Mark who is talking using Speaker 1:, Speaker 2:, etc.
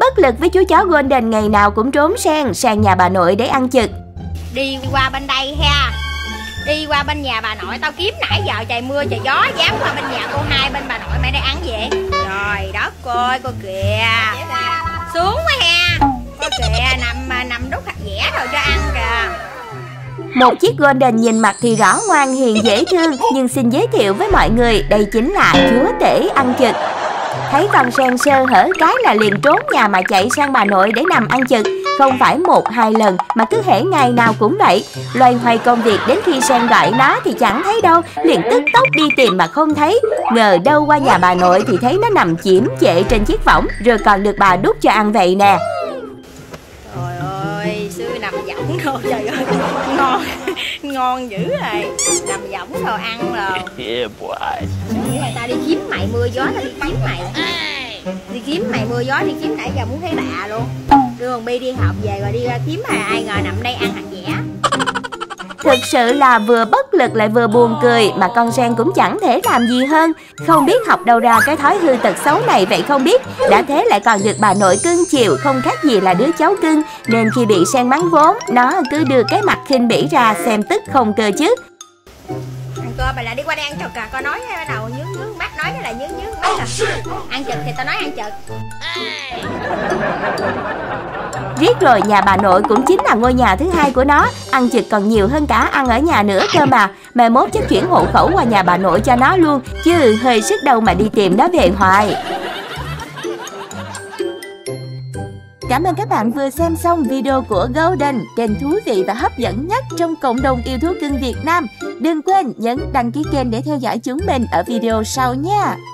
Speaker 1: Bất lực với chú chó Golden ngày nào cũng trốn sang nhà bà nội để ăn chực.
Speaker 2: Đi qua bên đây ha, đi qua bên nhà bà nội tao kiếm nãy giờ trời mưa trời gió, dám qua bên nhà cô hai bên bà nội mày đang ăn gì? Trời đất ơi, cô kìa, xuống quá ha, cô kìa nằm đút hạt dẻ rồi cho ăn kìa.
Speaker 1: Một chiếc Golden nhìn mặt thì rõ ngoan hiền dễ thương, nhưng xin giới thiệu với mọi người đây chính là chúa tể ăn chực. Thấy con Sen sơ hở cái là liền trốn nhà mà chạy sang bà nội để nằm ăn chực. Không phải 1-2 lần mà cứ hễ ngày nào cũng vậy. Loay hoay công việc đến khi Sen gọi nó thì chẳng thấy đâu, liền tức tốc đi tìm mà không thấy. Ngờ đâu qua nhà bà nội thì thấy nó nằm chiếm trệ trên chiếc võng, rồi còn được bà đút cho ăn vậy nè.
Speaker 2: Trời ơi, xưa nằm võng rồi, trời ơi, ngon dữ rồi, nằm võng rồi ăn rồi. Tao đi kiếm mày mưa gió, tao đi kiếm mày. Đi kiếm mày mưa gió, đi kiếm nãy giờ muốn thấy bà luôn. Đưa con Bi đi học về rồi đi ra kiếm ai ngờ nằm đây ăn hạt dẻ.
Speaker 1: Thực sự là vừa bất lực lại vừa buồn cười, mà con Sen cũng chẳng thể làm gì hơn. Không biết học đâu ra cái thói hư tật xấu này vậy không biết. Đã thế lại còn được bà nội cưng chiều, không khác gì là đứa cháu cưng. Nên khi bị Sen mắng vốn, nó cứ đưa cái mặt khinh bỉ ra xem tức không cơ chứ.
Speaker 2: Ăn cơm mày lại đi qua đây ăn chực à, coi nói bắt đầu nhướng mắt, nói là nhướng mắt à. Ăn chực thì tao nói ăn chực.
Speaker 1: Riết rồi nhà bà nội cũng chính là ngôi nhà thứ hai của nó. Ăn chực còn nhiều hơn cả ăn ở nhà nữa cơ mà. Mai mốt chắc chuyển hộ khẩu qua nhà bà nội cho nó luôn, chứ hơi sức đâu mà đi tìm nó về hoài. Cảm ơn các bạn vừa xem xong video của Golden, kênh thú vị và hấp dẫn nhất trong cộng đồng yêu thú cưng Việt Nam. Đừng quên nhấn đăng ký kênh để theo dõi chúng mình ở video sau nha.